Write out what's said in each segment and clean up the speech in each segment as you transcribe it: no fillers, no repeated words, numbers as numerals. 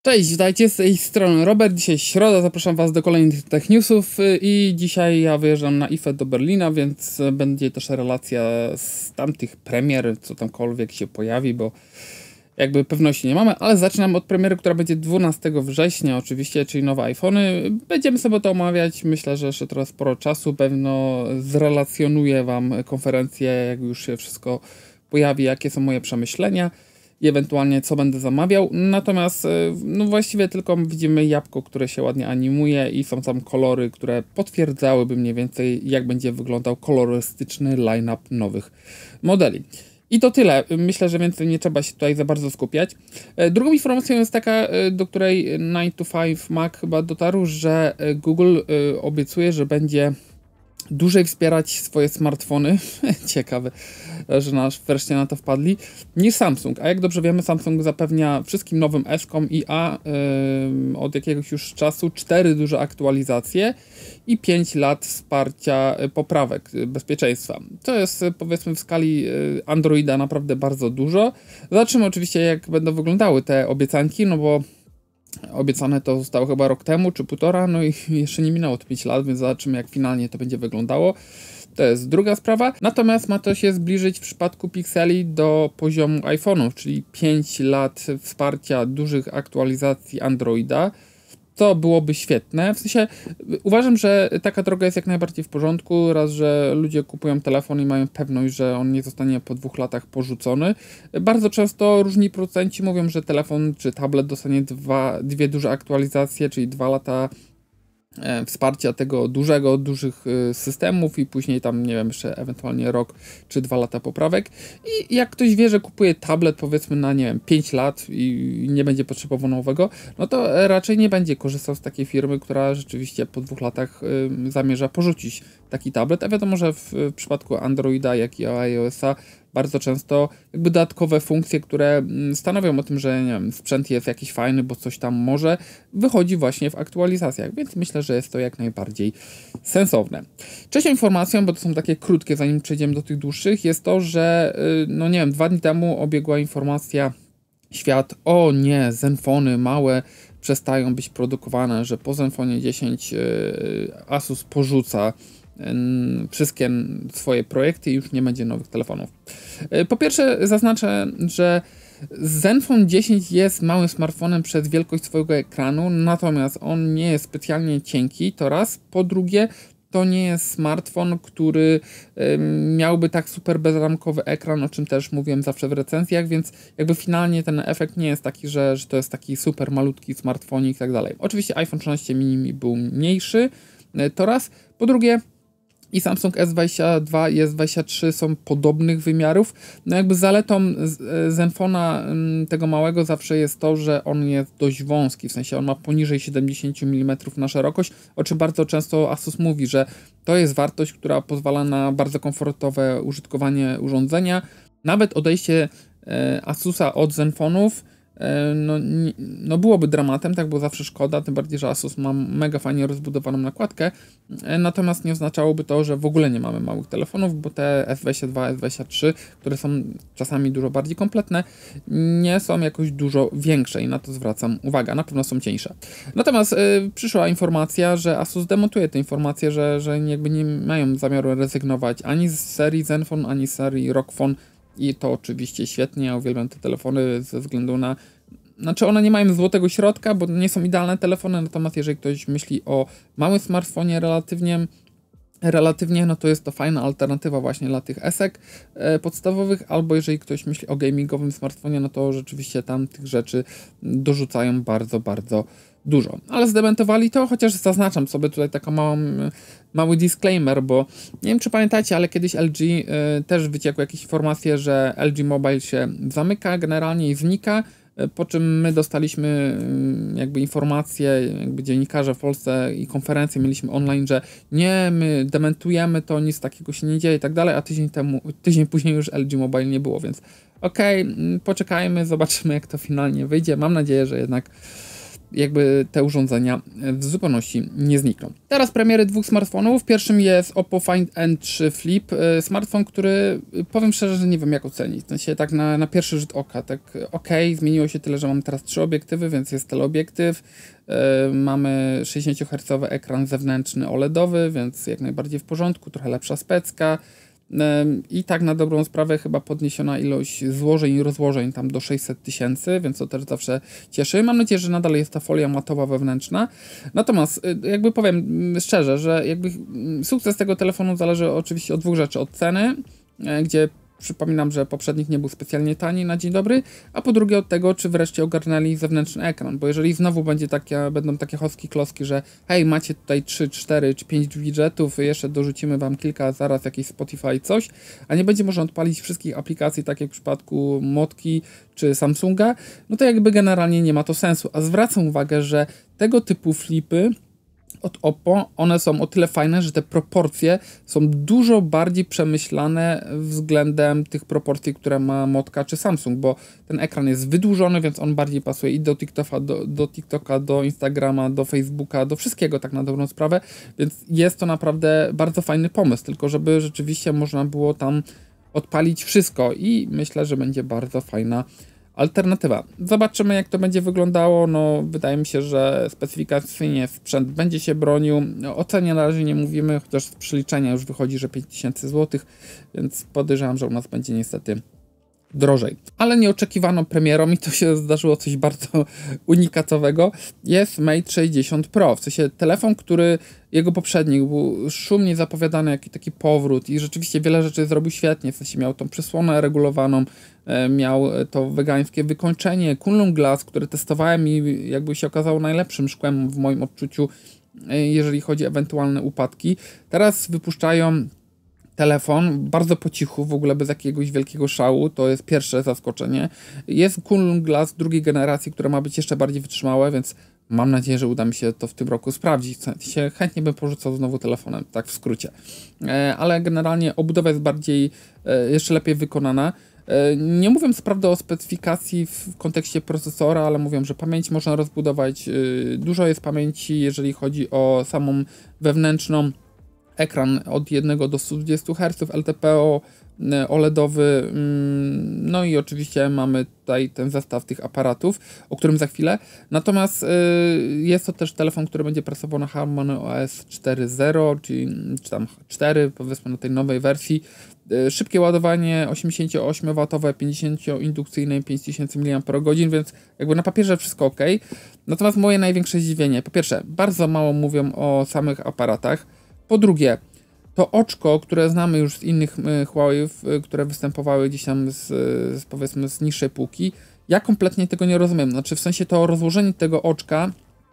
Cześć, witajcie, z tej strony Robert. Dzisiaj środa, zapraszam was do kolejnych tech newsów i dzisiaj ja wyjeżdżam na IFE do Berlina, więc będzie też relacja z tamtych premier, co tamkolwiek się pojawi, bo jakby pewności nie mamy, ale zaczynam od premiery, która będzie 12 września oczywiście, czyli nowe iPhony. Będziemy sobie to omawiać, myślę, że jeszcze trochę sporo czasu, pewno zrelacjonuję wam konferencję, jak już się wszystko pojawi, jakie są moje przemyślenia i ewentualnie co będę zamawiał. Natomiast no właściwie tylko widzimy jabłko, które się ładnie animuje i są tam kolory, które potwierdzałyby mniej więcej, jak będzie wyglądał kolorystyczny line-up nowych modeli. I to tyle. Myślę, że więcej nie trzeba się tutaj za bardzo skupiać. Drugą informacją jest taka, do której 9 to 5 Mac chyba dotarł, że Google obiecuje, że będzie dłużej wspierać swoje smartfony. Ciekawe, że wreszcie na to wpadli, niż Samsung. A jak dobrze wiemy, Samsung zapewnia wszystkim nowym S-kom i A od jakiegoś już czasu 4 duże aktualizacje i 5 lat wsparcia poprawek bezpieczeństwa. To jest, powiedzmy, w skali Androida naprawdę bardzo dużo. Zobaczymy oczywiście, jak będą wyglądały te obiecanki, no bo obiecane to zostało chyba rok temu, czy półtora, no i jeszcze nie minęło to 5 lat, więc zobaczymy, jak finalnie to będzie wyglądało. To jest druga sprawa. Natomiast ma to się zbliżyć w przypadku Pixeli do poziomu iPhone'ów, czyli 5 lat wsparcia dużych aktualizacji Androida. To byłoby świetne. W sensie uważam, że taka droga jest jak najbardziej w porządku. Raz, że ludzie kupują telefon i mają pewność, że on nie zostanie po 2 latach porzucony. Bardzo często różni producenci mówią, że telefon czy tablet dostanie dwie duże aktualizacje, czyli 2 lata wsparcia tego dużych systemów i później tam, nie wiem, jeszcze ewentualnie rok czy 2 lata poprawek. I jak ktoś wie, że kupuje tablet powiedzmy na, nie wiem, 5 lat i nie będzie potrzebował nowego, no to raczej nie będzie korzystał z takiej firmy, która rzeczywiście po 2 latach zamierza porzucić taki tablet, a wiadomo, że w przypadku Androida, jak i iOS-a bardzo często jakby dodatkowe funkcje, które stanowią o tym, że nie wiem, sprzęt jest jakiś fajny, bo coś tam może, wychodzi właśnie w aktualizacjach, więc myślę, że jest to jak najbardziej sensowne. Trzecią informacją, bo to są takie krótkie, zanim przejdziemy do tych dłuższych, jest to, że no nie wiem, 2 dni temu obiegła informacja świat, o nie, Zenfony małe przestają być produkowane, że po Zenfonie 10 Asus porzuca wszystkie swoje projekty i już nie będzie nowych telefonów. Po pierwsze zaznaczę, że Zenfone 10 jest małym smartfonem przez wielkość swojego ekranu, natomiast on nie jest specjalnie cienki, to raz. Po drugie, to nie jest smartfon, który miałby tak super bezramkowy ekran, o czym też mówiłem zawsze w recenzjach, więc jakby finalnie ten efekt nie jest taki, że to jest taki super malutki smartfonik i tak dalej. Oczywiście iPhone 13 mini był mniejszy, to raz. Po drugie, i Samsung S22 i S23 są podobnych wymiarów. No jakby zaletą Zenfona tego małego zawsze jest to, że on jest dość wąski, w sensie on ma poniżej 70 mm na szerokość, o czym bardzo często Asus mówi, że to jest wartość, która pozwala na bardzo komfortowe użytkowanie urządzenia. Nawet odejście Asusa od Zenfonów no byłoby dramatem, tak, bo zawsze szkoda, tym bardziej, że Asus ma mega fajnie rozbudowaną nakładkę, natomiast nie oznaczałoby to, że w ogóle nie mamy małych telefonów, bo te S22, S23, które są czasami dużo bardziej kompletne, nie są jakoś dużo większe i na to zwracam uwagę, na pewno są cieńsze. Natomiast przyszła informacja, że Asus demontuje tę informację, że jakby nie mają zamiaru rezygnować ani z serii Zenfone, ani z serii ROG Phone. I to oczywiście świetnie, ja uwielbiam te telefony ze względu na... Znaczy one nie mają złotego środka, bo nie są idealne telefony, natomiast jeżeli ktoś myśli o małym smartfonie relatywnie, no to jest to fajna alternatywa właśnie dla tych esek podstawowych, albo jeżeli ktoś myśli o gamingowym smartfonie, no to rzeczywiście tam tych rzeczy dorzucają bardzo, bardzo dużo. Ale zdementowali to, chociaż zaznaczam sobie tutaj taką mały disclaimer, bo nie wiem, czy pamiętacie, ale kiedyś LG też wyciekły jakieś informacje, że LG Mobile się zamyka generalnie i znika, po czym my dostaliśmy jakby informacje, jakby dziennikarze w Polsce i konferencje mieliśmy online, że nie, my dementujemy to, nic takiego się nie dzieje i tak dalej, a tydzień później już LG Mobile nie było, więc okej, poczekajmy, zobaczymy, jak to finalnie wyjdzie. Mam nadzieję, że jednak jakby te urządzenia w zupełności nie znikną. Teraz premiery dwóch smartfonów. Pierwszym jest Oppo Find N3 Flip. Smartfon, który powiem szczerze, że nie wiem jak ocenić. W sensie tak na pierwszy rzut oka, tak zmieniło się tyle, że mam teraz 3 obiektywy, więc jest teleobiektyw. Mamy 60 Hz ekran zewnętrzny OLEDowy, więc jak najbardziej w porządku, trochę lepsza specka. I tak na dobrą sprawę chyba podniesiona ilość złożeń i rozłożeń tam do 600 000, więc to też zawsze cieszy. Mam nadzieję, że nadal jest ta folia matowa wewnętrzna. Natomiast jakby powiem szczerze, że jakby sukces tego telefonu zależy oczywiście od dwóch rzeczy. Od ceny, gdzie przypominam, że poprzednik nie był specjalnie tani na dzień dobry, a po drugie od tego, czy wreszcie ogarnęli zewnętrzny ekran, bo jeżeli znowu będą takie choski kloski, że hej, macie tutaj 3, 4 czy 5 widgetów, jeszcze dorzucimy wam kilka, zaraz jakieś Spotify coś, a nie będzie można odpalić wszystkich aplikacji, tak jak w przypadku Motki czy Samsunga, no to jakby generalnie nie ma to sensu, a zwracam uwagę, że tego typu flipy od Oppo, one są o tyle fajne, że te proporcje są dużo bardziej przemyślane względem tych proporcji, które ma Motka czy Samsung, bo ten ekran jest wydłużony, więc on bardziej pasuje i do TikToka, do Instagrama, do Facebooka, do wszystkiego tak na dobrą sprawę, więc jest to naprawdę bardzo fajny pomysł, tylko żeby rzeczywiście można było tam odpalić wszystko i myślę, że będzie bardzo fajna alternatywa. Zobaczymy jak to będzie wyglądało, no wydaje mi się, że specyfikacyjnie sprzęt będzie się bronił, o cenie na razie nie mówimy, chociaż z przeliczenia już wychodzi, że 5000 zł, więc podejrzewam, że u nas będzie niestety drożej. Ale nieoczekiwaną premierą, i to się zdarzyło coś bardzo unikatowego, jest Mate 60 Pro. W sensie telefon, który jego poprzednik był szumnie zapowiadany, jaki taki powrót i rzeczywiście wiele rzeczy zrobił świetnie. W sensie miał tą przysłonę regulowaną, miał to wegańskie wykończenie, Kunlun Glass, które testowałem i jakby się okazało najlepszym szkłem w moim odczuciu, jeżeli chodzi o ewentualne upadki. Teraz wypuszczają telefon bardzo po cichu, w ogóle bez jakiegoś wielkiego szału, to jest pierwsze zaskoczenie. Jest Kunlun Glass drugiej generacji, które ma być jeszcze bardziej wytrzymałe, więc mam nadzieję, że uda mi się to w tym roku sprawdzić. Chętnie bym porzucał znowu telefonem, tak w skrócie. Ale generalnie obudowa jest bardziej, jeszcze lepiej wykonana. Nie mówię co prawda o specyfikacji w kontekście procesora, ale mówią, że pamięć można rozbudować. Dużo jest pamięci, jeżeli chodzi o samą wewnętrzną. Ekran od 1 do 120 Hz, LTPO, OLEDowy, no i oczywiście mamy tutaj ten zestaw tych aparatów, o którym za chwilę. Natomiast jest to też telefon, który będzie pracował na HarmonyOS 4.0, czy tam 4, powiedzmy na tej nowej wersji. Szybkie ładowanie 88W, 50-indukcyjne, 5000 mAh, więc jakby na papierze wszystko ok. Natomiast moje największe zdziwienie, po pierwsze, bardzo mało mówią o samych aparatach. Po drugie, to oczko, które znamy już z innych Huawei, które występowały gdzieś tam powiedzmy z niższej półki, ja kompletnie tego nie rozumiem. Znaczy w sensie to rozłożenie tego oczka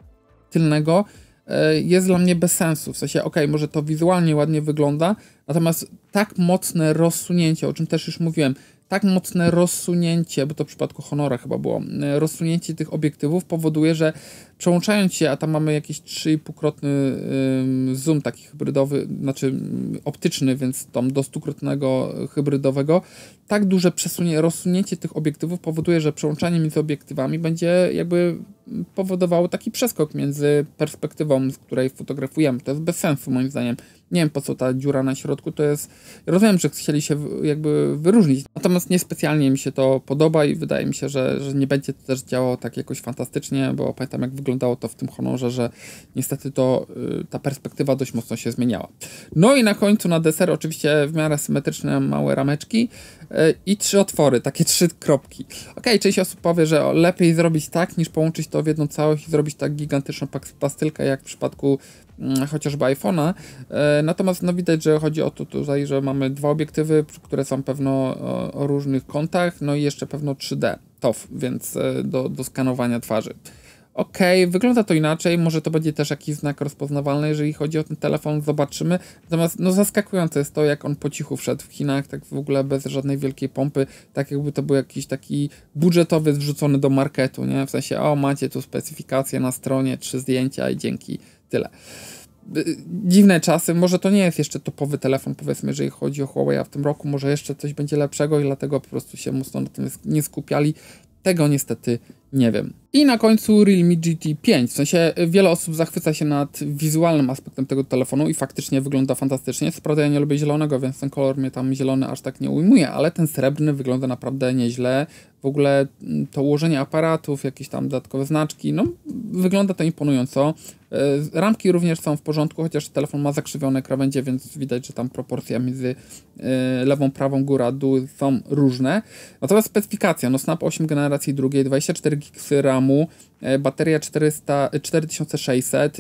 tylnego jest dla mnie bez sensu. W sensie, może to wizualnie ładnie wygląda, natomiast tak mocne rozsunięcie, o czym też już mówiłem, tak mocne rozsunięcie, bo to w przypadku Honora chyba było, rozsunięcie tych obiektywów powoduje, że przełączając się, a tam mamy jakiś 3,5-krotny zoom taki hybrydowy, znaczy optyczny, więc tam do 100-krotnego hybrydowego, tak duże rozsunięcie tych obiektywów powoduje, że przełączanie między obiektywami będzie jakby powodowało taki przeskok między perspektywą, z której fotografujemy. To jest bez sensu moim zdaniem. Nie wiem po co ta dziura na środku, to jest... Rozumiem, że chcieli się jakby wyróżnić, natomiast niespecjalnie mi się to podoba i wydaje mi się, że nie będzie to też działało tak jakoś fantastycznie, bo pamiętam jak wyglądało to w tym Honorze, że niestety to ta perspektywa dość mocno się zmieniała. No i na końcu na deser oczywiście w miarę symetryczne małe rameczki i 3 otwory, takie 3 kropki. Część osób powie, że lepiej zrobić tak, niż połączyć to w jedną całość i zrobić tak gigantyczną pastylkę, jak w przypadku chociażby iPhone'a. Natomiast no widać, że chodzi o to tutaj, że mamy 2 obiektywy, które są pewno o różnych kątach, no i jeszcze pewno 3D TOF, więc do skanowania twarzy. Wygląda to inaczej, może to będzie też jakiś znak rozpoznawalny, jeżeli chodzi o ten telefon, zobaczymy. Natomiast no zaskakujące jest to, jak on po cichu wszedł w Chinach, tak w ogóle bez żadnej wielkiej pompy, tak jakby to był jakiś taki budżetowy wrzucony do marketu, nie? W sensie, macie tu specyfikację na stronie, 3 zdjęcia i dzięki, tyle. Dziwne czasy, może to nie jest jeszcze topowy telefon, powiedzmy, jeżeli chodzi o Huawei, a w tym roku może jeszcze coś będzie lepszego i dlatego po prostu się mocno na tym nie skupiali. Tego niestety nie wiem. I na końcu Realme GT5. W sensie wiele osób zachwyca się nad wizualnym aspektem tego telefonu i faktycznie wygląda fantastycznie. Co prawda ja nie lubię zielonego, więc ten kolor mnie tam zielony aż tak nie ujmuje, ale ten srebrny wygląda naprawdę nieźle. W ogóle to ułożenie aparatów, jakieś tam dodatkowe znaczki, no wygląda to imponująco. Ramki również są w porządku, chociaż telefon ma zakrzywione krawędzie, więc widać, że tam proporcja między lewą, prawą, góra, dół są różne. Natomiast specyfikacja, no Snap 8 generacji drugiej, 24 GB RAMu, bateria 4600,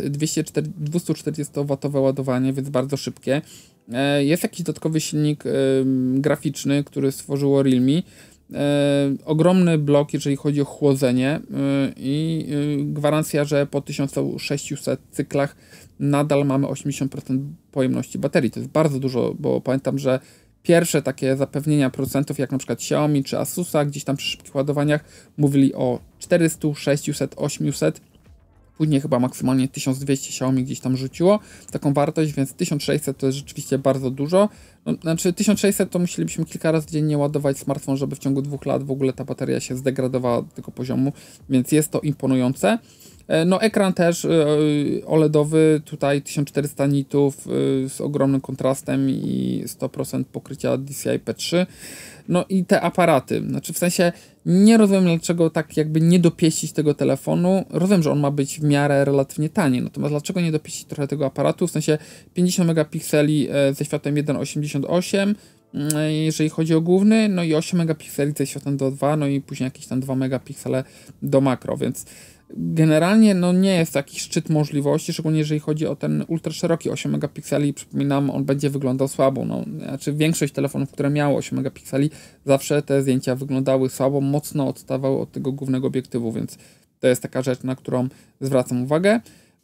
240W ładowanie, więc bardzo szybkie. Jest jakiś dodatkowy silnik graficzny, który stworzyło Realme. Ogromny blok, jeżeli chodzi o chłodzenie i gwarancja, że po 1600 cyklach nadal mamy 80% pojemności baterii. To jest bardzo dużo, bo pamiętam, że pierwsze takie zapewnienia producentów, jak na przykład Xiaomi czy Asusa, gdzieś tam przy szybkich ładowaniach mówili o 400, 600, 800. Później chyba maksymalnie 1200 Xiaomi gdzieś tam rzuciło taką wartość, więc 1600 to jest rzeczywiście bardzo dużo. No, znaczy 1600 to musielibyśmy kilka razy dziennie ładować smartfon, żeby w ciągu 2 lat w ogóle ta bateria się zdegradowała do tego poziomu, więc jest to imponujące. No ekran też OLEDowy, tutaj 1400 nitów z ogromnym kontrastem i 100% pokrycia DCI-P3. No i te aparaty, znaczy w sensie nie rozumiem, dlaczego tak jakby nie dopieścić tego telefonu. Rozumiem, że on ma być w miarę relatywnie tani, natomiast dlaczego nie dopieścić trochę tego aparatu, w sensie 50 megapikseli ze światłem 1.88, jeżeli chodzi o główny, no i 8 megapikseli ze światłem do 2, no i później jakieś tam 2 megapiksele do makro, więc generalnie no nie jest taki szczyt możliwości, szczególnie jeżeli chodzi o ten ultra szeroki 8 megapikseli. Przypominam, on będzie wyglądał słabo. No, znaczy większość telefonów, które miały 8 megapikseli, zawsze te zdjęcia wyglądały słabo, mocno odstawały od tego głównego obiektywu, więc to jest taka rzecz, na którą zwracam uwagę.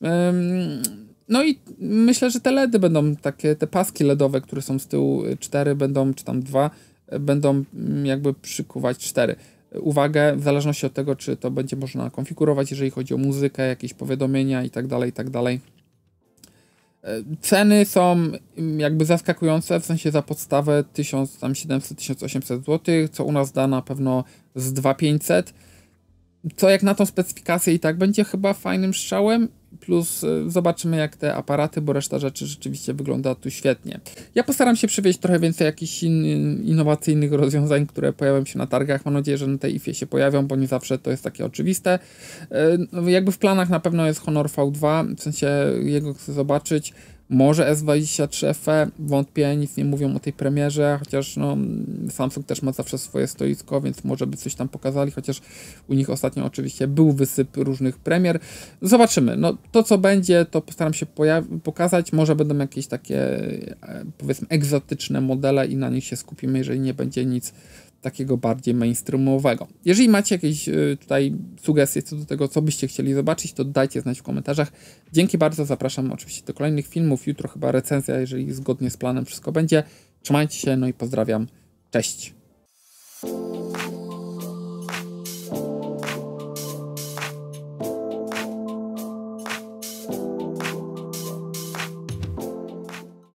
No i myślę, że te LEDy będą takie, te paski LEDowe, które są z tyłu 4 będą, czy tam 2, będą jakby przykuwać 4. Uwagę, w zależności od tego, czy to będzie można konfigurować, jeżeli chodzi o muzykę, jakieś powiadomienia i tak dalej, i tak dalej. Ceny są jakby zaskakujące, w sensie za podstawę 1700-1800 zł, co u nas da na pewno z 2500. Co jak na tą specyfikację i tak będzie chyba fajnym strzałem, plus zobaczymy jak te aparaty, bo reszta rzeczy rzeczywiście wygląda tu świetnie. Ja postaram się przywieźć trochę więcej jakichś innowacyjnych rozwiązań, które pojawią się na targach. Mam nadzieję, że na tej IFie się pojawią, bo nie zawsze to jest takie oczywiste. Jakby w planach na pewno jest Honor V2, w sensie jego chcę zobaczyć. Może S23 FE, wątpię, nic nie mówią o tej premierze, chociaż no, Samsung też ma zawsze swoje stoisko, więc może by coś tam pokazali, chociaż u nich ostatnio oczywiście był wysyp różnych premier. Zobaczymy, no to co będzie, to postaram się pokazać, może będą jakieś takie powiedzmy egzotyczne modele i na nich się skupimy, jeżeli nie będzie nic takiego bardziej mainstreamowego. Jeżeli macie jakieś tutaj sugestie co do tego, co byście chcieli zobaczyć, to dajcie znać w komentarzach. Dzięki bardzo, zapraszam oczywiście do kolejnych filmów. Jutro chyba recenzja, jeżeli zgodnie z planem wszystko będzie. Trzymajcie się, no i pozdrawiam. Cześć!